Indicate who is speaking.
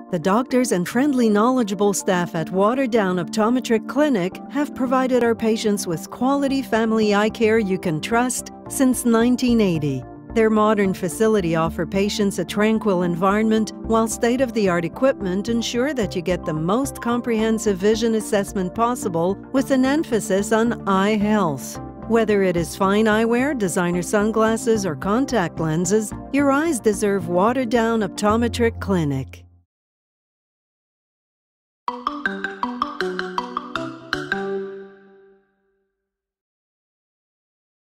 Speaker 1: The doctors and friendly, knowledgeable staff at Waterdown Optometric Clinic have provided our patients with quality family eye care you can trust since 1980. Their modern facility offers patients a tranquil environment, while state-of-the-art equipment ensure that you get the most comprehensive vision assessment possible with an emphasis on eye health. Whether it is fine eyewear, designer sunglasses, or contact lenses, your eyes deserve Waterdown Optometric Clinic.